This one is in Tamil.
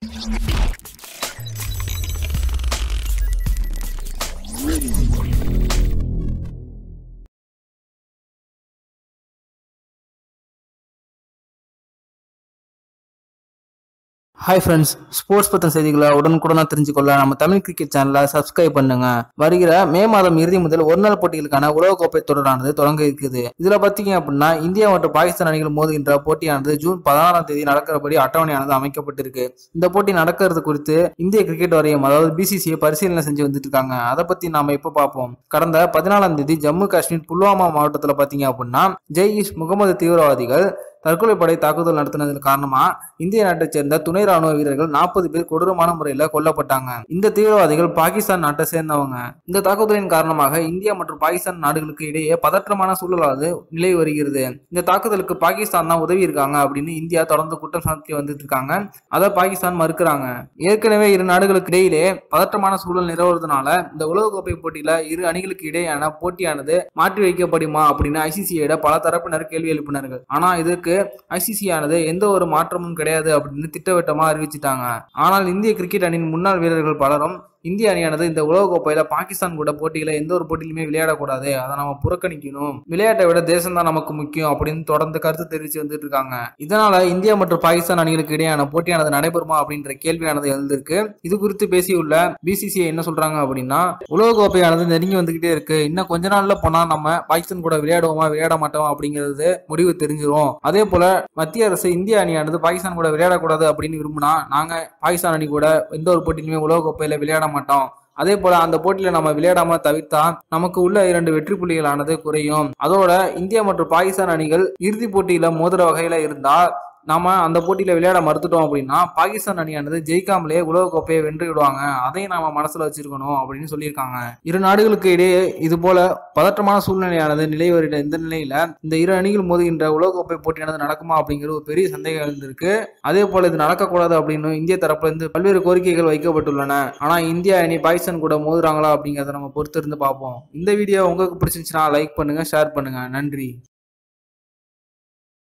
ஹாய் ஃப்ரெண்ட்ஸ், ஸ்போர்ட்ஸ் பற்றின செய்திகளை உடனுக்குடனாக தெரிஞ்சுக்கொள்ள நம்ம தமிழ் கிரிக்கெட் சேனலை சப்ஸ்கிரைப் பண்ணுங்க. வருகிற மே மாதம் இறுதி முதல் ஒரு நாள் போட்டிகளுக்கான உலகக்கோப்பை தொடரானது தொடங்க இருக்குது. இதுல பாத்தீங்க அப்படின்னா இந்தியா மற்றும் பாகிஸ்தான் அணிகள் மோதுகின்ற போட்டியானது ஜூன் 16ஆம் தேதி நடக்கிறபடி அட்டவணையானது அமைக்கப்பட்டிருக்கு. இந்த போட்டி நடக்கிறது குறித்து இந்திய கிரிக்கெட் வாரியம் அதாவது BCCI பரிசீலனை செஞ்சு வந்துட்டு இருக்காங்க. அதை பத்தி நாம இப்ப பார்ப்போம். கடந்த 14ஆம் தேதி ஜம்மு காஷ்மீர் புல்வாமா மாவட்டத்துல பாத்தீங்க அப்படின்னா ஜெய்ஷ் முகமது தீவிரவாதிகள் தற்கொலைப்படை தாக்குதல் நடத்தினதன் காரணமா இந்திய நாட்டைச் சேர்ந்த துணை ராணுவ வீரர்கள் 40 பேர் கொடூரமான முறையில கொல்லப்பட்டாங்க. இந்த தீவிரவாதிகள் பாகிஸ்தான் நாட்டை சேர்ந்தவங்க. இந்த தாக்குதலின் காரணமாக இந்தியா மற்றும் பாகிஸ்தான் நாடுகளுக்கு இடையே பதற்றமான சூழலானது நிலை வருகிறது. இந்த தாக்குதலுக்கு பாகிஸ்தான் தான் உதவி இருக்காங்க அப்படின்னு இந்தியா தொடர்ந்து குற்றம் சாட்டி வந்துட்டு இருக்காங்க. அதை பாகிஸ்தான் மறுக்கிறாங்க. ஏற்கனவே இரு நாடுகளுக்கு இடையிலே பதற்றமான சூழல் நிலவுறதுனால இந்த உலகக்கோப்பை போட்டியில இரு அணிகளுக்கு இடையேயான போட்டியானது மாற்றி வைக்கப்படுமா அப்படின்னு ICC பல தரப்பினர் கேள்வி எழுப்பினார்கள். ஆனா இதுக்கு ICC ஆனது எந்த ஒரு மாற்றமும் கிடையாது அப்படின்னு திட்டவட்டமா அறிவிச்சிட்டாங்க. ஆனால் இந்திய கிரிக்கெட் அணியின் முன்னாள் வீரர்கள் பலரும் இந்திய அணியானது இந்த உலகக்கோப்பையில பாகிஸ்தான் கூட போட்டியில எந்த ஒரு போட்டியிலுமே விளையாடக்கூடாது, அதை நம்ம புறக்கணிக்கணும், விளையாட்டை விட தேசம் தான் நமக்கு முக்கியம் அப்படின்னு தொடர்ந்து கருத்து தெரிவித்து வந்துட்டு இருக்காங்க. இதனால இந்தியா மற்றும் பாகிஸ்தான் அணிகளுக்கு இடையான போட்டியானது நடைபெறுமா அப்படின்ற கேள்வியானது எழுந்திருக்கு. இது குறித்து பேசியுள்ள BCCI என்ன சொல்றாங்க அப்படின்னா, உலகக்கோப்பையானது நெருங்கி வந்துகிட்டே இருக்கு, இன்னும் கொஞ்ச நாள்ல போனா நம்ம பாகிஸ்தான் கூட விளையாடுவோமா விளையாட மாட்டோம் அப்படிங்கிறது முடிவு தெரிஞ்சிடும். அதே போல மத்திய அரசு இந்திய அணியானது பாகிஸ்தான் கூட விளையாடக்கூடாது அப்படின்னு விரும்பினா நாங்க பாகிஸ்தான் அணி கூட எந்த ஒரு போட்டியிலுமே உலகக்கோப்பையில விளையாட மாட்டோம். அதே போல அந்த போட்டியில நம்ம விளையாடாம தவிர்த்தா நமக்கு உள்ள 2 வெற்றி புள்ளிகளானது குறையும். அதோட இந்தியா மற்றும் பாகிஸ்தான் அணிகள் இறுதி போட்டியில மோதுற வகையில இருந்தா நாம அந்த போட்டியில விளையாட மறுத்துட்டோம் அப்படின்னா பாகிஸ்தான் அணியானது ஜெயிக்காமலே உலகக்கோப்பையை வென்று விடுவாங்க. அதையும் நாம மனசுல வச்சிருக்கணும் அப்படின்னு சொல்லியிருக்காங்க. இரு நாடுகளுக்கு இடையே இது போல பதற்றமான சூழ்நிலையானது நிலை வருகிற இந்த நிலையில இந்த இரு அணிகள் மோதுகின்ற உலகக்கோப்பை போட்டியானது நடக்குமா அப்படிங்கிற ஒரு பெரிய சந்தேகம் எழுந்திருக்கு. அதே போல இது நடக்கக்கூடாது அப்படின்னு இந்திய தரப்புல இருந்து பல்வேறு கோரிக்கைகள் வைக்கப்பட்டுள்ளன. ஆனா இந்தியா அணி பாகிஸ்தான் கூட மோதுறாங்களா அப்படிங்கறத நம்ம பொறுத்து இருந்து பார்ப்போம். இந்த வீடியோ உங்களுக்கு பிடிச்சிருந்துச்சுன்னா லைக் பண்ணுங்க, ஷேர் பண்ணுங்க. நன்றி.